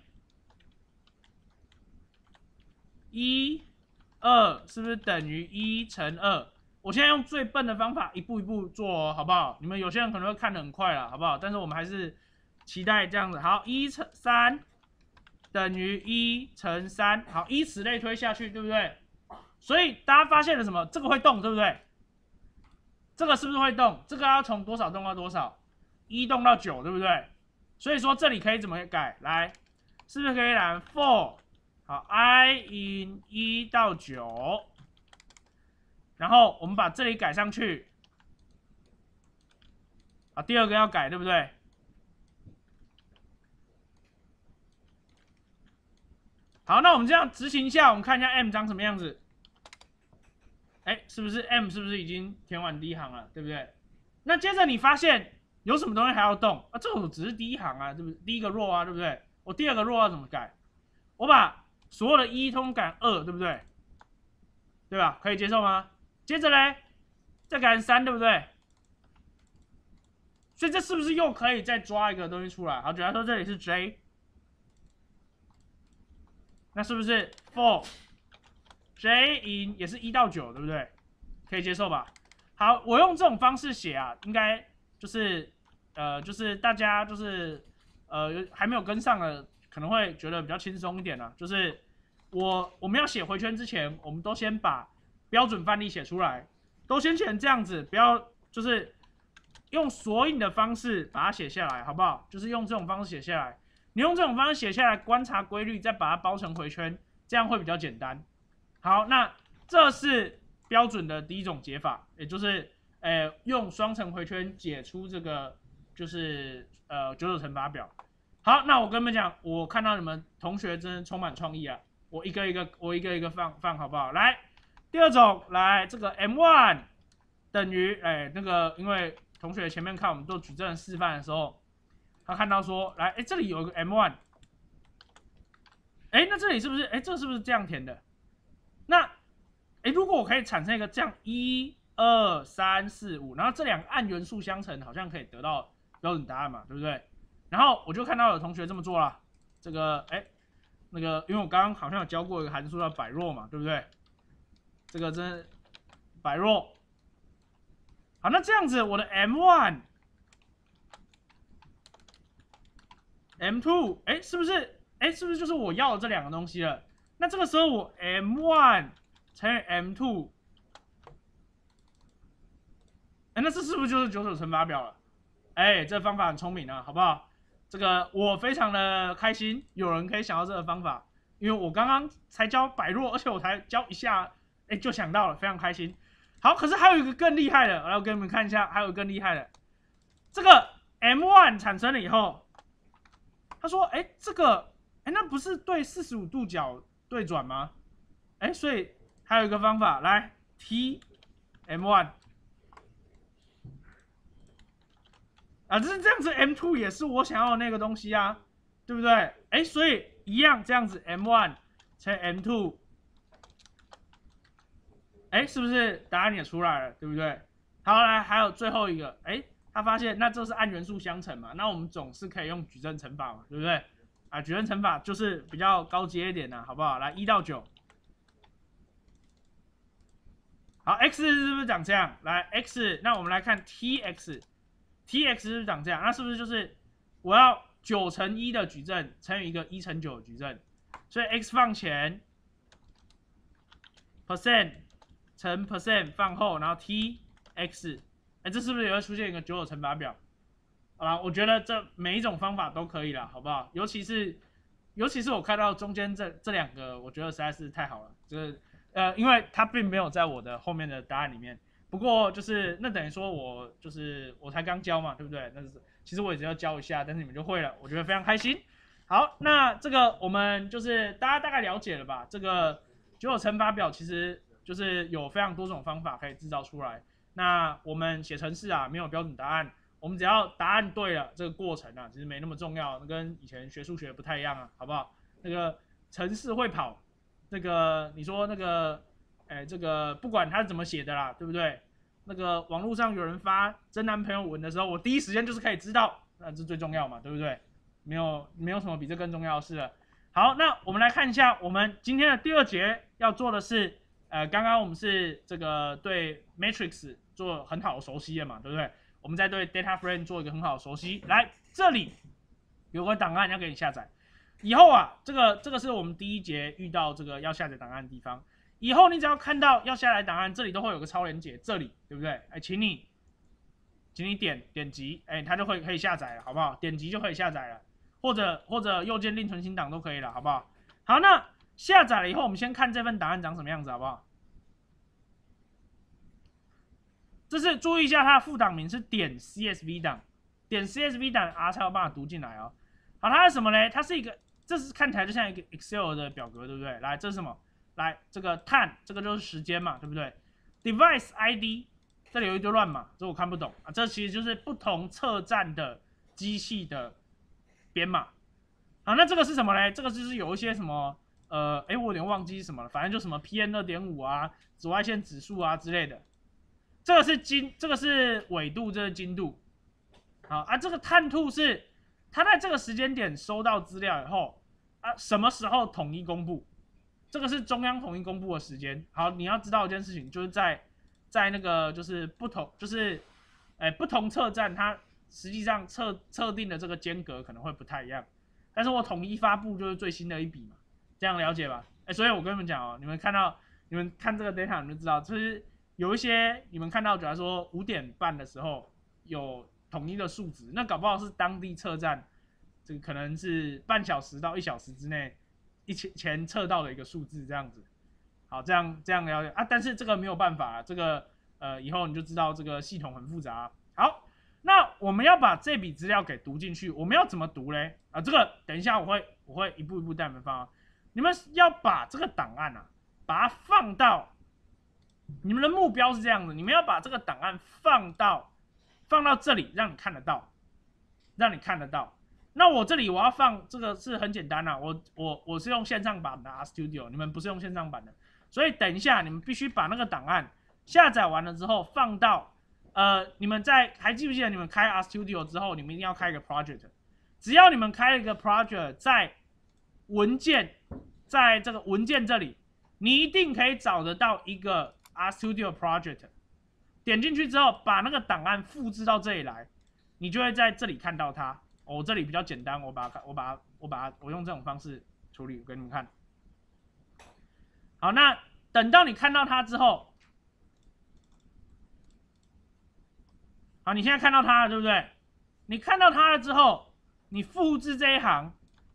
一二是不是等于一乘二？我现在用最笨的方法一步一步做哦，好不好？你们有些人可能会看得很快了，好不好？但是我们还是。期待这样子，好，一乘三等于一乘三，好，以此类推下去，对不对？所以大家发现了什么？这个会动，对不对？这个是不是会动？这个要从多少动到多少？一动到九，对不对？所以说这里可以怎么改？来，是不是可以来 for 好 i in 一到九，然后我们把这里改上去，啊，第二个要改，对不对？好，那我们这样执行一下，我们看一下 M 长什么样子。哎，是不是 M 是不是已经填完第一行了，对不对？那接着你发现有什么东西还要动啊？这个只是第一行啊，对不对？第一个 row 啊，对不对？我第二个 row 要怎么改？我把所有的一通改二，对不对？对吧？可以接受吗？接着嘞，再改成三，对不对？所以这是不是又可以再抓一个东西出来？好，假如说这里是 J。那是不是 for j in 也是一到九，对不对？可以接受吧？好，我用这种方式写啊，应该就是呃，就是大家就是呃还没有跟上的，可能会觉得比较轻松一点啊。就是我我们要写回圈之前，我们都先把标准范例写出来，都先写成这样子，不要就是用索引的方式把它写下来，好不好？就是用这种方式写下来。你用这种方式写下来，观察规律，再把它包成回圈，这样会比较简单。好，那这是标准的第一种解法，也就是，呃，用双层回圈解出这个就是呃九九乘法表。好，那我跟你们讲，我看到你们同学真的充满创意啊，我一个一个我一个一个放放好不好？来，第二种，来这个 M 一 等于，哎，那个因为同学前面看我们做矩阵示范的时候。他看到说，来，哎，这里有一个 M 一，哎，那这里是不是，哎，这是不是这样填的？那，哎，如果我可以产生一个这样一、二、三、四、五，然后这两个按元素相乘，好像可以得到标准答案嘛，对不对？然后我就看到有同学这么做了， 这个哎，那个因为我刚刚好像有教过一个函数叫百弱嘛，对不对？这个真百弱。好，那这样子我的 M 一 M 二，哎，是不是？哎，是不是就是我要的这两个东西了？那这个时候我 M 一 乘以 M 二，哎，那这是不是就是九九乘法表了？哎，这方法很聪明啊，好不好？这个我非常的开心，有人可以想到这个方法，因为我刚刚才教百弱，而且我才教一下，哎，就想到了，非常开心。好，可是还有一个更厉害的，我来给你们看一下，还有更厉害的，这个 M 一 产生了以后，他说，哎，这个，哎，那不是对四十五度角对转吗？哎，所以还有一个方法，来 T M 一。啊，就是这样子 ，M 二 也是我想要的那个东西啊，对不对？哎，所以一样这样子 ，M 一 乘 M 二，哎，是不是答案也出来了，对不对？好，来还有最后一个，哎，他发现那这是按元素相乘嘛，那我们总是可以用矩阵乘法嘛，对不对？啊，矩阵乘法就是比较高阶一点的，好不好？来一到九，好 ，x 是不是长这样？来 x， 那我们来看 T x。T x 是不是长这样？那是不是就是我要九乘一的矩阵乘以一个一乘九的矩阵？所以 x 放前 percent 乘 percent 放后，然后 t x， 哎，这是不是也会出现一个九九乘法表？好啦，我觉得这每一种方法都可以了，好不好？尤其是尤其是我看到中间这这两个，我觉得实在是太好了。就是呃，因为它并没有在我的后面的答案里面。不过就是那等于说我就是我才刚教嘛，对不对？那是其实我也只要教一下，但是你们就会了，我觉得非常开心。好，那这个我们就是大家大概了解了吧？这个九九乘法表其实就是有非常多种方法可以制造出来。那我们写程式啊，没有标准答案，我们只要答案对了，这个过程啊其实没那么重要，跟以前学数学不太一样啊，好不好？那个程式会跑，那个你说那个。哎，这个不管他是怎么写的啦，对不对？那个网络上有人发真男朋友文的时候，我第一时间就是可以知道，那这最重要嘛，对不对？没有没有什么比这更重要的事了。好，那我们来看一下，我们今天的第二节要做的是，呃，刚刚我们是这个对 matrix 做很好的熟悉了嘛，对不对？我们再对 data frame 做一个很好的熟悉。来，这里有个档案要给你下载，以后啊，这个这个是我们第一节遇到这个要下载档案的地方。以后你只要看到要下载档案，这里都会有个超连结，这里对不对？哎，请你，请你点点击，哎，它就会可以下载了，好不好？点击就可以下载了，或者或者右键另存新档都可以了，好不好？好，那下载了以后，我们先看这份档案长什么样子，好不好？这是注意一下，它的副档名是点 C S V 档，点 C S V 档 R 才有办法读进来哦。好，它是什么呢？它是一个，这是看起来就像一个 Excel 的表格，对不对？来，这是什么？来，这个 time 这个就是时间嘛，对不对 ？Device I D 这里有一堆乱码，这我看不懂啊。这其实就是不同测站的机器的编码。好，那这个是什么呢？这个就是有一些什么呃，哎，我有点忘记什么了，反正就什么 P M 二点五 啊、紫外线指数啊之类的。这个是精，这个是纬度，这是经度。好啊，这个探兔是它在这个时间点收到资料以后啊，什么时候统一公布？这个是中央统一公布的时间。好，你要知道一件事情，就是在在那个就是不同就是，哎不同测站它实际上测测定的这个间隔可能会不太一样，但是我统一发布就是最新的一笔嘛，这样了解吧？哎，所以我跟你们讲哦，你们看到你们看这个 data 你们就知道，就是有一些你们看到，假如说五点半的时候有统一的数值，那搞不好是当地测站，这个可能是半小时到一小时之内。一前测到的一个数字这样子，好，这样这样了解啊，但是这个没有办法，这个呃以后你就知道这个系统很复杂。好，那我们要把这笔资料给读进去，我们要怎么读嘞？啊，这个等一下我会我会一步一步带你们放。你们要把这个档案啊，把它放到你们的目标是这样子，你们要把这个档案放到放到这里，让你看得到，让你看得到。那我这里我要放这个是很简单啦、啊，我我我是用线上版的 RStudio， 你们不是用线上版的，所以等一下你们必须把那个档案下载完了之后放到呃，你们在还记不记得你们开 RStudio 之后，你们一定要开一个 project， 只要你们开了一个 project， 在文件，在这个文件这里，你一定可以找得到一个 RStudio Project。点进去之后，把那个档案复制到这里来，你就会在这里看到它。哦，这里比较简单，我把它，我把它，我把它，我用这种方式处理，我给你们看。好，那等到你看到它之后，好，你现在看到它了，对不对？你看到它了之后，你复制这一行，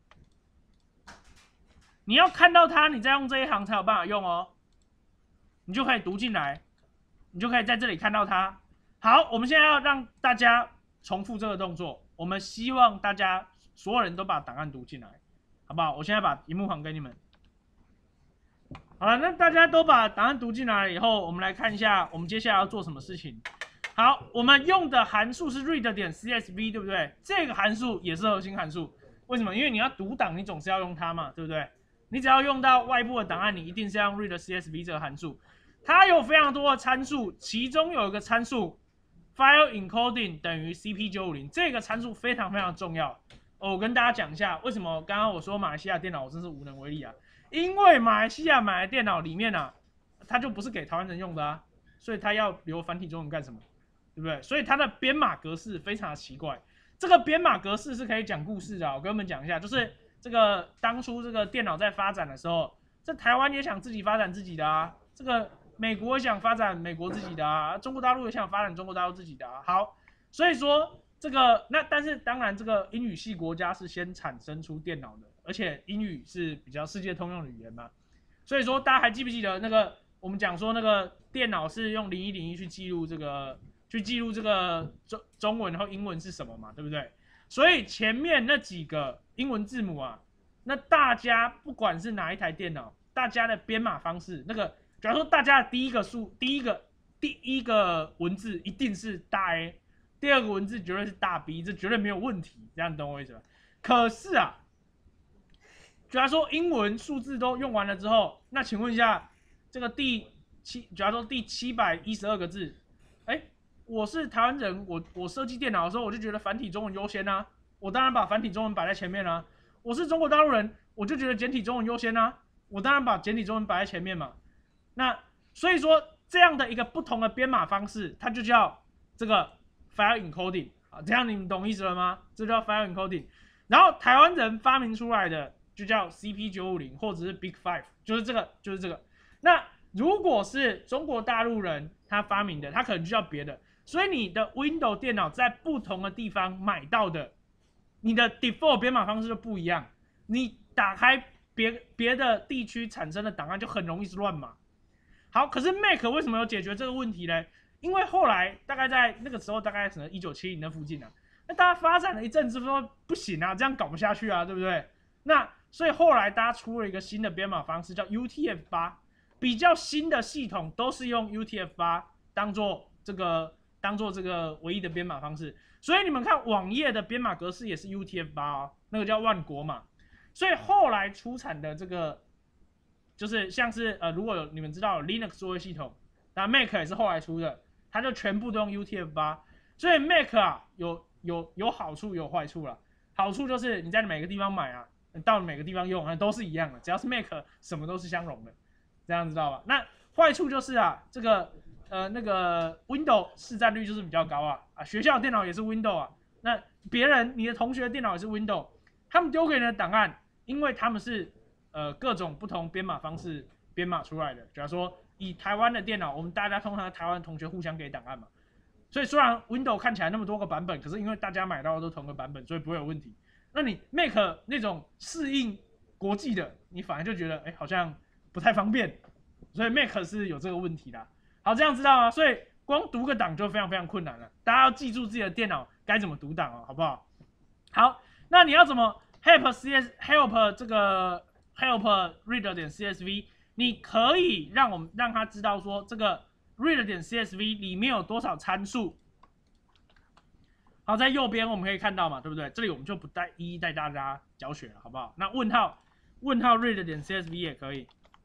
你要看到它，你再用这一行才有办法用哦。你就可以读进来，你就可以在这里看到它。好，我们现在要让大家重复这个动作，我们希望大家所有人都把档案读进来，好不好？我现在把萤幕还给你们。好了，那大家都把档案读进来了以后，我们来看一下我们接下来要做什么事情。好，我们用的函数是 read 点 C S V， 对不对？这个函数也是核心函数。为什么？因为你要读档，你总是要用它嘛，对不对？你只要用到外部的档案，你一定是要用 read C S V 这个函数。它有非常多的参数，其中有一个参数 file encoding 等于 C P 九五零，这个参数非常非常重要。哦，我跟大家讲一下，为什么刚刚我说马来西亚电脑我真是无能为力啊？因为马来西亚买的电脑里面啊，它就不是给台湾人用的啊，所以它要留繁体中文干什么？对不对？所以它的编码格式非常的奇怪。这个编码格式是可以讲故事的、啊，我跟你们讲一下，就是这个当初这个电脑在发展的时候，这台湾也想自己发展自己的啊，这个美国也想发展美国自己的啊，中国大陆也想发展中国大陆自己的啊。好，所以说这个那但是当然这个英语系国家是先产生出电脑的，而且英语是比较世界通用的语言嘛，所以说大家还记不记得那个我们讲说那个电脑是用零一零一去记录这个。去记录这个中中文和英文是什么嘛，对不对？所以前面那几个英文字母啊，那大家不管是哪一台电脑，大家的编码方式，那个假如说大家的第一个数，第一个第一个文字一定是大 A， 第二个文字绝对是大 B， 这绝对没有问题，这样懂我意思吧？可是啊，假如说英文数字都用完了之后，那请问一下，这个第七，假如说第七百一十二个字，哎。我是台湾人，我我设计电脑的时候，我就觉得繁体中文优先啊，我当然把繁体中文摆在前面啊。我是中国大陆人，我就觉得简体中文优先啊，我当然把简体中文摆在前面嘛。那所以说这样的一个不同的编码方式，它就叫这个 file encoding 啊，这样你们懂意思了吗？这叫 file encoding。然后台湾人发明出来的就叫 C P 九五零或者是 Big Five， 就是这个，就是这个。那如果是中国大陆人他发明的，他可能就叫别的。所以你的 Windows 电脑在不同的地方买到的，你的 default 编码方式就不一样。你打开别别的地区产生的档案就很容易是乱码。好，可是 Mac 为什么有解决这个问题呢？因为后来大概在那个时候，大概可能一九七零的附近啊，那大家发展了一阵子说不行啊，这样搞不下去啊，对不对？那所以后来大家出了一个新的编码方式，叫 U T F 八，比较新的系统都是用 U T F 八当做这个。当做这个唯一的编码方式，所以你们看网页的编码格式也是 U T F 八哦，那个叫万国码。所以后来出产的这个，就是像是呃，如果有你们知道有 Linux 作业系统，那 Mac 也是后来出的，它就全部都用 U T F 八。所以 Mac 啊，有有有好处有坏处啦。好处就是你在每个地方买啊，到每个地方用啊都是一样的，只要是 Mac 什么都是相容的，这样知道吧？那坏处就是啊，这个。呃，那个 Windows 市占率就是比较高啊，啊，学校电脑也是 Windows 啊，那别人你的同学的电脑也是 Windows， 他们丢给你的档案，因为他们是呃各种不同编码方式编码出来的。假如说以台湾的电脑，我们大家通常台湾同学互相给档案嘛，所以虽然 Windows 看起来那么多个版本，可是因为大家买到的都同个版本，所以不会有问题。那你 Mac 那种适应国际的，你反而就觉得哎好像不太方便，所以 Mac 是有这个问题的。好，这样知道吗？所以光读个档就非常非常困难了。大家要记住自己的电脑该怎么读档哦，好不好？好，那你要怎么 help C S help 这个 help read 点 C S V？ 你可以让我们让他知道说这个 read 点 C S V 里面有多少参数。好，在右边我们可以看到嘛，对不对？这里我们就不带一一带大家教学了，好不好？那问号问号 read 点 C S V 也可以。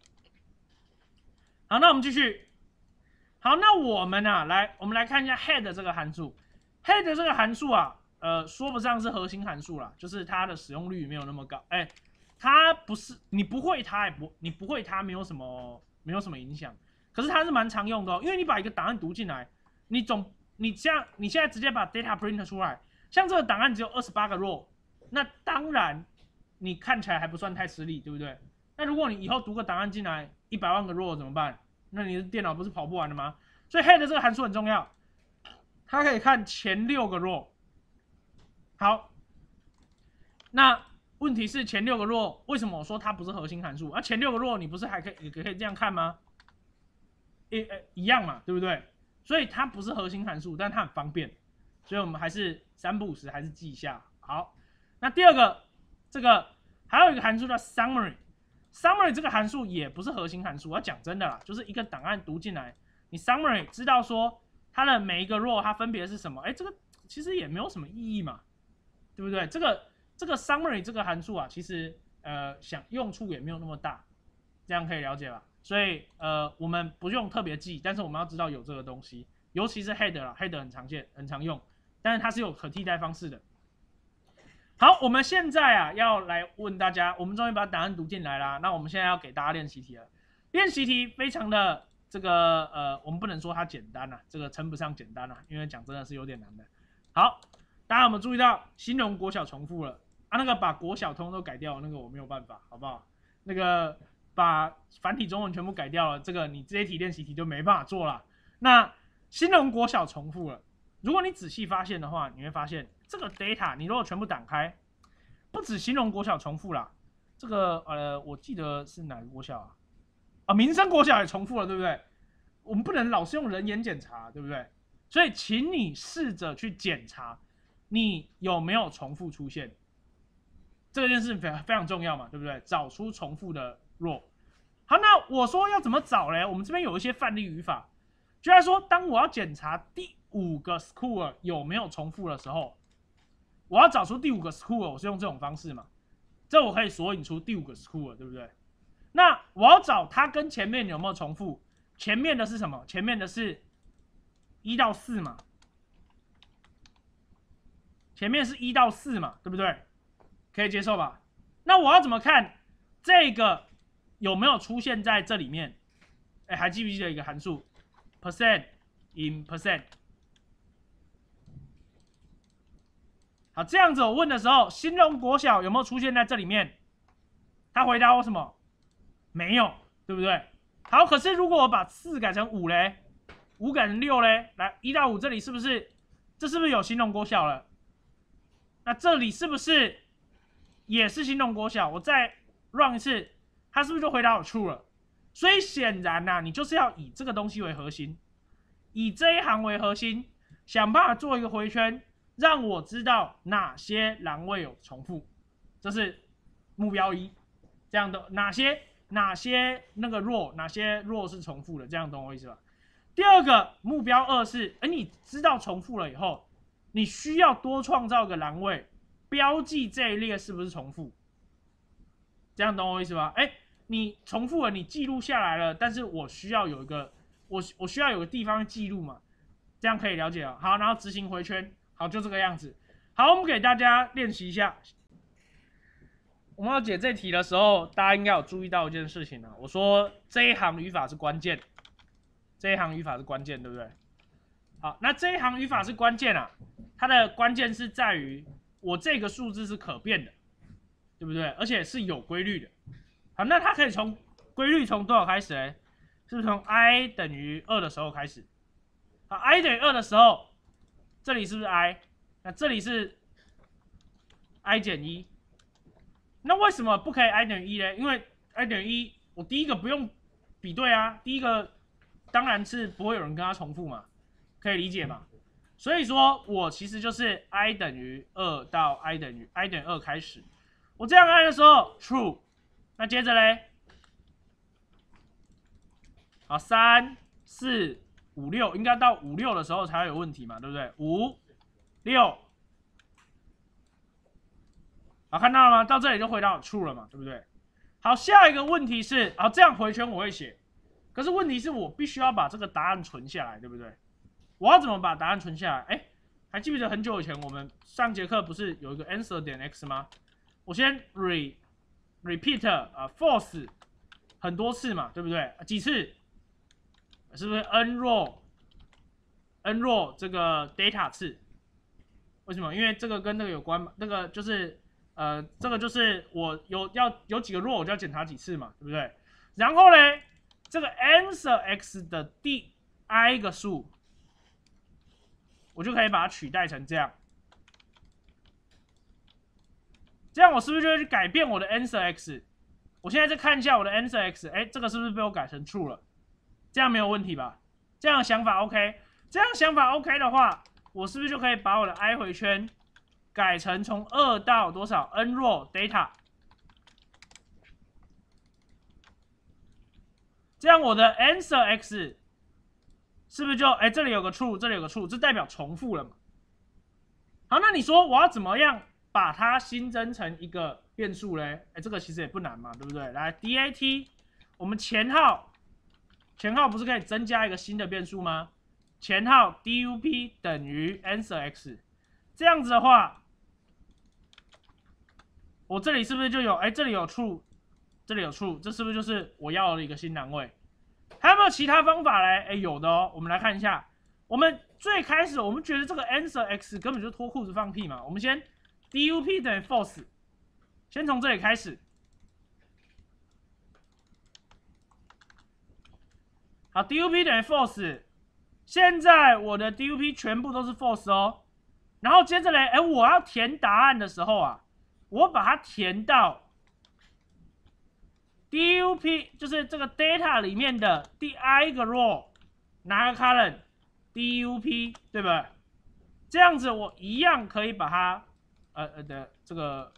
好，那我们继续。好，那我们啊，来，我们来看一下 head 这个函数。head 这个函数啊，呃，说不上是核心函数啦，就是它的使用率没有那么高。哎， 它不是你不会它也不你不会它没有什么没有什么影响，可是它是蛮常用的哦，因为你把一个档案读进来，你总你像你现在直接把 data print 出来，像这个档案只有二十八个 row， 那当然你看起来还不算太吃力，对不对？那如果你以后读个档案进来一百万个 row 怎么办？那你的电脑不是跑不完的吗？所以 head 这个函数很重要，它可以看前六个 row。好，那问题是前六个 row 为什么我说它不是核心函数？啊，前六个 row 你不是还可以也可以这样看吗？一呃一样嘛，对不对？所以它不是核心函数，但它很方便，所以我们还是三不五时还是记一下。好，那第二个这个还有一个函数叫 summary。summary 这个函数也不是核心函数，我讲真的啦，就是一个档案读进来，你 summary 知道说它的每一个 row 它分别是什么，哎，这个其实也没有什么意义嘛，对不对？这个这个 summary 这个函数啊，其实呃想用处也没有那么大，这样可以了解吧？所以呃我们不用特别记，但是我们要知道有这个东西，尤其是 header 啦 ，header 很常见，很常用，但是它是有可替代方式的。好，我们现在啊要来问大家，我们终于把答案读进来啦。那我们现在要给大家练习题了。练习题非常的这个呃，我们不能说它简单啊，这个称不上简单啊，因为讲真的是有点难的。好，大家有没有注意到新荣国小重复了啊？那个把国小通都改掉，那个我没有办法，好不好？那个把繁体中文全部改掉了，这个你这些题练习题就没办法做了。那新荣国小重复了，如果你仔细发现的话，你会发现。这个 data 你如果全部打开，不止新荣国小重复啦，这个呃，我记得是哪个国小啊？啊，民生国小也重复了，对不对？我们不能老是用人眼检查，对不对？所以，请你试着去检查你有没有重复出现，这件事非常非常重要嘛，对不对？找出重复的 row。好，那我说要怎么找嘞？我们这边有一些范例语法，就在说，当我要检查第五个 school 有没有重复的时候。我要找出第五个 school， 我是用这种方式嘛？这我可以索引出第五个 school， 对不对？那我要找它跟前面有没有重复？前面的是什么？前面的是一到四嘛？前面是一到四嘛，对不对？可以接受吧？那我要怎么看这个有没有出现在这里面？哎，还记不记得一个函数 percent in percent？好，这样子我问的时候，新荣国小有没有出现在这里面？他回答我什么？没有，对不对？好，可是如果我把四改成五嘞，五改成六嘞，来一到五这里是不是？这是不是有新荣国小了？那这里是不是也是新荣国小？我再 run 一次，他是不是就回答我 true 了？所以显然呐、啊，你就是要以这个东西为核心，以这一行为核心，想办法做一个回圈。让我知道哪些栏位有重复，这是目标一。这样的哪些哪些那个 row 哪些 row 是重复的，这样懂我意思吧？第二个目标二是，哎，你知道重复了以后，你需要多创造个栏位，标记这一列是不是重复，这样懂我意思吧？哎，你重复了，你记录下来了，但是我需要有一个我我需要有个地方记录嘛，这样可以了解了。好，然后执行回圈。好，就这个样子。好，我们给大家练习一下。我们要解这题的时候，大家应该有注意到一件事情啊。我说这一行语法是关键，这一行语法是关键，对不对？好，那这一行语法是关键啊，它的关键是在于我这个数字是可变的，对不对？而且是有规律的。好，那它可以从规律从多少开始呢？是不是从 i 等于二的时候开始？好 ，i 等于二的时候。这里是不是 i？ 那这里是 i 减一。那为什么不可以 i 等于一呢？因为 i 等于一，我第一个不用比对啊，第一个当然是不会有人跟它重复嘛，可以理解嘛？所以说我其实就是 i 等于二到 i 等于 i 等于二开始，我这样按的时候 true， 那接着嘞，好三四。五六应该到五六的时候才会有问题嘛，对不对？五六，好，看到了吗？到这里就回到 true 了嘛，对不对？好，下一个问题是，好，这样回圈我会写，可是问题是我必须要把这个答案存下来，对不对？我要怎么把答案存下来？哎，还记不记得很久以前我们上节课不是有一个 answer 点 x 吗？我先 re repeat 啊 false 很多次嘛，对不对？几次？是不是 n row n row 这个 data 次？为什么？因为这个跟那个有关嘛，那个就是呃，这个就是我有要有几个 row 我就要检查几次嘛，对不对？然后呢，这个 answer x 的第 i 个数，我就可以把它取代成这样。这样我是不是就会去改变我的 answer x？ 我现在再看一下我的 answer x， 哎，这个是不是被我改成 true 了？这样没有问题吧？这样想法 OK， 这样想法 OK 的话，我是不是就可以把我的 i 回圈改成从二到多少 n row data？ 这样我的 answer x 是不是就哎这里有个 true， 这里有个 true， 这代表重复了嘛？好，那你说我要怎么样把它新增成一个变数嘞？哎，这个其实也不难嘛，对不对？来 dat， 我们前号。前号不是可以增加一个新的变数吗？前号 dup 等于 answer x， 这样子的话，我这里是不是就有？哎，这里有 true， 这里有 true， 这是不是就是我要的一个新栏位？还有没有其他方法嘞？哎，有的哦。我们来看一下，我们最开始我们觉得这个 answer x 根本就脱裤子放屁嘛。我们先 dup 等于 false， 先从这里开始。好 ，dup 等于 false， 现在我的 dup 全部都是 false 哦。然后接着嘞，哎，我要填答案的时候啊，我把它填到 dup， 就是这个 data 里面的第 i 个 row， 哪个 column dup， 对吧？这样子我一样可以把它，呃呃的这个，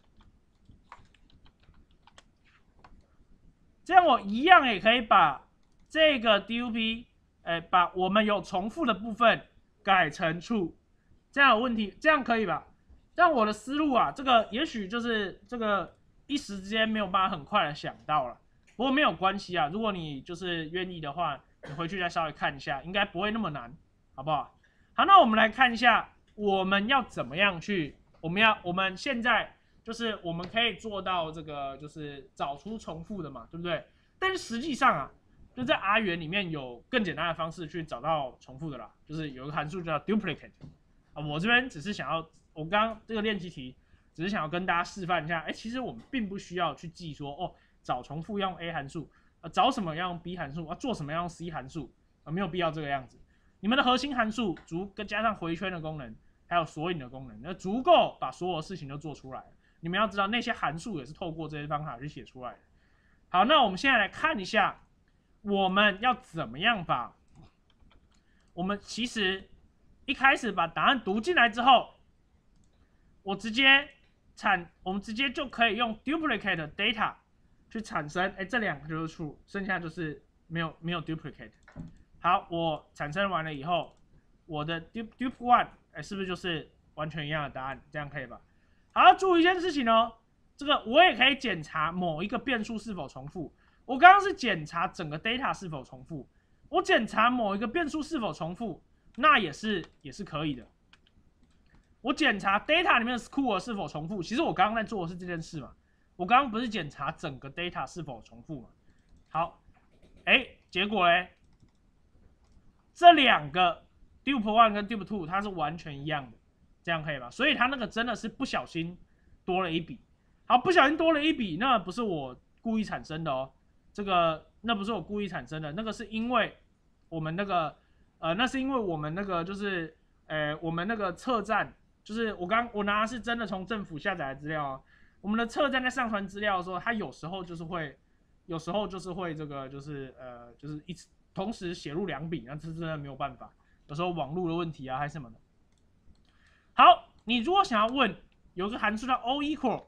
这样我一样也可以把。这个 dup， 哎，把我们有重复的部分改成 true， 这样有问题，这样可以吧？但我的思路啊，这个也许就是这个一时之间没有办法很快的想到了，不过没有关系啊，如果你就是愿意的话，你回去再稍微看一下，应该不会那么难，好不好？好，那我们来看一下我们要怎么样去，我们要我们现在就是我们可以做到这个就是找出重复的嘛，对不对？但是实际上啊。就在 R 元里面有更简单的方式去找到重复的啦，就是有一个函数叫 duplicate 啊。我这边只是想要，我刚刚这个练习题只是想要跟大家示范一下，哎，其实我们并不需要去记说哦，找重复要用 A 函数，啊，找什么要用 B 函数，啊，做什么要用 C 函数，啊，没有必要这个样子。你们的核心函数足跟加上回圈的功能，还有索引的功能，那足够把所有事情都做出来。你们要知道那些函数也是透过这些方法去写出来的。好，那我们现在来看一下。我们要怎么样把？我们其实一开始把答案读进来之后，我直接产，我们直接就可以用 duplicate data 去产生，哎，这两个就是 true， 剩下就是没有没有 duplicate。好，我产生完了以后，我的 dup dup one， 哎，是不是就是完全一样的答案？这样可以吧？好，注意一件事情哦，这个我也可以检查某一个变数是否重复。我刚刚是检查整个 data 是否重复，我检查某一个变数是否重复，那也是也是可以的。我检查 data 里面的 score 是否重复，其实我刚刚在做的是这件事嘛。我刚刚不是检查整个 data 是否重复嘛？好，哎，结果嘞，这两个 dup one 跟 dup two 它是完全一样的，这样可以吧？所以它那个真的是不小心多了一笔。好，不小心多了一笔，那不是我故意产生的哦。这个那不是我故意产生的，那个是因为我们那个呃，那是因为我们那个就是呃，我们那个测站，就是我刚我拿的是真的从政府下载的资料啊。我们的测站在上传资料的时候，它有时候就是会，有时候就是会这个就是呃，就是一同时写入两笔，那这真的没有办法。有时候网络的问题啊，还是什么的。好，你如果想要问，有个函数叫 o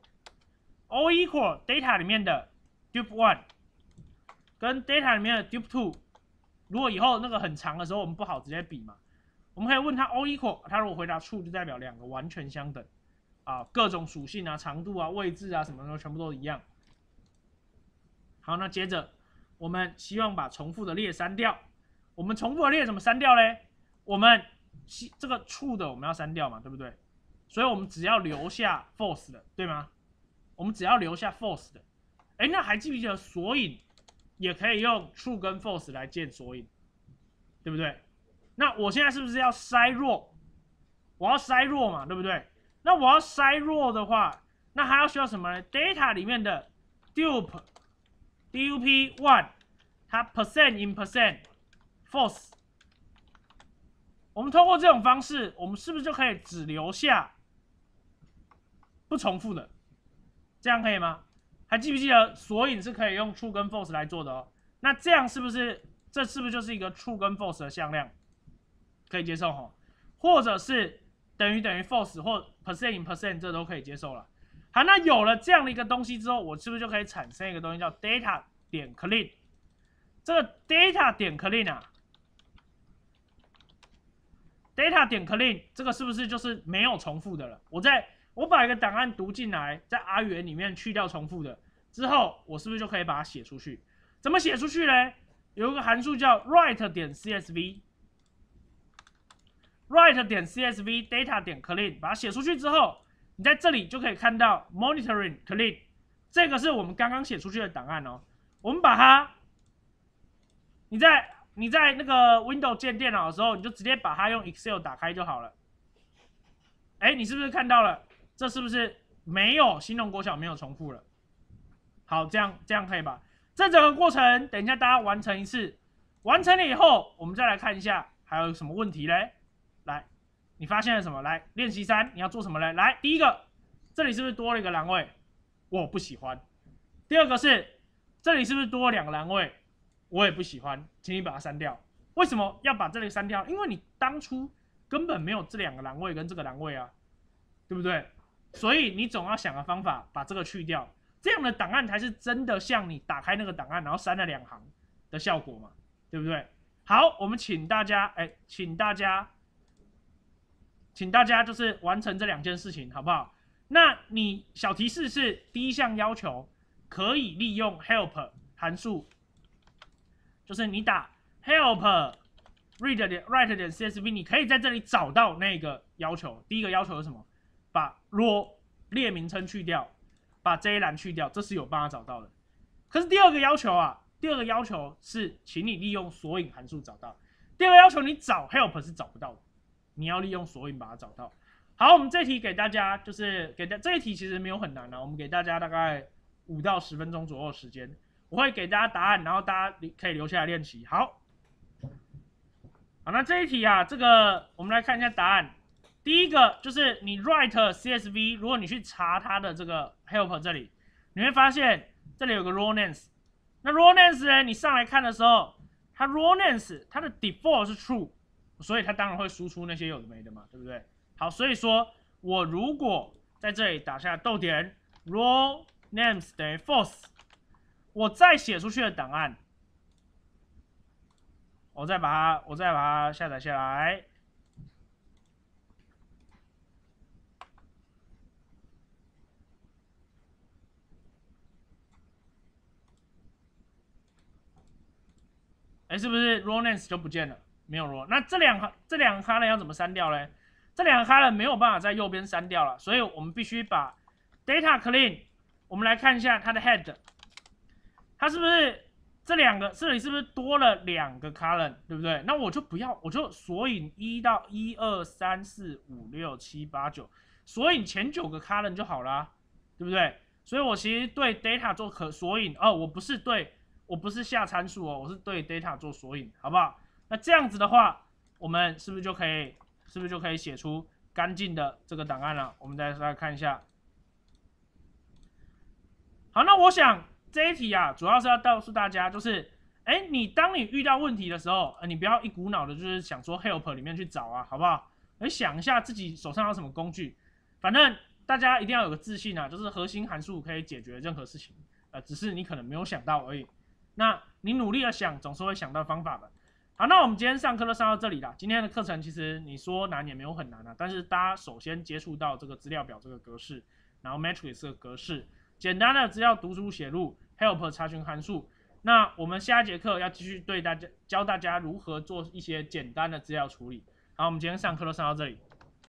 equal，o equal data 里面的 dup one。跟 data 里面的 dup two， 如果以后那个很长的时候，我们不好直接比嘛，我们可以问他 o equal， 他如果回答 true 就代表两个完全相等，啊，各种属性啊、长度啊、位置啊什么的全部都一样。好，那接着我们希望把重复的列删掉，我们重复的列怎么删掉嘞？我们这个 true 的我们要删掉嘛，对不对？所以我们只要留下 false 的，对吗？我们只要留下 false 的。 哎，那还记不记得索引也可以用 true 跟 false 来建索引，对不对？那我现在是不是要筛弱？我要筛弱嘛，对不对？那我要筛弱的话，那还要需要什么呢 ？data 里面的 dup dup one， 它 percent in percent false。我们通过这种方式，我们是不是就可以只留下不重复的？这样可以吗？还记不记得索引是可以用 true 跟 false 来做的哦？那这样是不是这是不是就是一个 true 跟 false 的向量？可以接受哈，或者是等于等于 false 或 percent in percent， 这都可以接受了。好，那有了这样的一个东西之后，我是不是就可以产生一个东西叫 data 点 clean？ 这个 data 点 clean 啊 ，data 点 clean 这个是不是就是没有重复的了？我在我把一个档案读进来，在 R 元里面去掉重复的之后，我是不是就可以把它写出去？怎么写出去呢？有一个函数叫 write 点 csv。write 点 csv data 点 clean， 把它写出去之后，你在这里就可以看到 monitoring clean， 这个是我们刚刚写出去的档案哦。我们把它，你在你在那个 Windows 建电脑的时候，你就直接把它用 Excel 打开就好了。哎，你是不是看到了？这是不是没有新农国小没有重复了？好，这样这样可以吧？这整个过程，等一下大家完成一次，完成了以后，我们再来看一下还有什么问题嘞？来，你发现了什么？来，练习三，你要做什么嘞？来，第一个，这里是不是多了一个栏位？我不喜欢。第二个是，这里是不是多了两个栏位？我也不喜欢，请你把它删掉。为什么要把这里删掉？因为你当初根本没有这两个栏位跟这个栏位啊，对不对？所以你总要想个方法把这个去掉，这样的档案才是真的像你打开那个档案然后删了两行的效果嘛，对不对？好，我们请大家，哎，请大家。请大家就是完成这两件事情，好不好？那你小提示是第一项要求，可以利用 help 函数，就是你打 help read 点 write 点 csv， 你可以在这里找到那个要求。第一个要求是什么？把 raw 列名称去掉，把这一栏去掉，这是有办法找到的。可是第二个要求啊，第二个要求是，请你利用索引函数找到。第二个要求，你找 help 是找不到的。你要利用索引把它找到。好，我们这题给大家就是给大这一题其实没有很难啊，我们给大家大概五到十分钟左右的时间，我会给大家答案，然后大家可以留下来练习。好，好，那这一题啊，这个我们来看一下答案。第一个就是你 write csv， 如果你去查它的这个 help 这里，你会发现这里有个 raw names。那 raw names 呢，你上来看的时候，它 raw names 它的 default 是 true。所以它当然会输出那些有的没的嘛，对不对？好，所以说我如果在这里打下逗点 raw names 等于 false， 我再写出去的档案，我再把它我再把它下载下来。哎，是不是 raw names 就不见了？没有 raw， 那这两行这两个 column 要怎么删掉呢？这两个 column 没有办法在右边删掉了，所以我们必须把 data clean， 我们来看一下它的 head， 它是不是这两个这里是不是多了两个 column， 对不对？那我就不要，我就索引一到一二三四五六七八九，索引前九个 column 就好啦，对不对？所以我其实对 data 做可索引哦，我不是对我不是下参数哦，我是对 data 做索引，好不好？那这样子的话，我们是不是就可以，是不是就可以写出干净的这个档案了？我们再来看一下。好，那我想这一题啊，主要是要告诉大家，就是，哎，你当你遇到问题的时候，呃，你不要一股脑的，就是想说 help 里面去找啊，好不好？你想一下自己手上有什么工具，反正大家一定要有个自信啊，就是核心函数可以解决任何事情，呃，只是你可能没有想到而已。那你努力的想，总是会想到方法的。好，那我们今天上课都上到这里了。今天的课程其实你说难也没有很难啊，但是大家首先接触到这个资料表这个格式，然后 matrix 这个格式，简单的资料读出写入 ，help 查询函数。那我们下一节课要继续对大家教大家如何做一些简单的资料处理。好，我们今天上课都上到这里。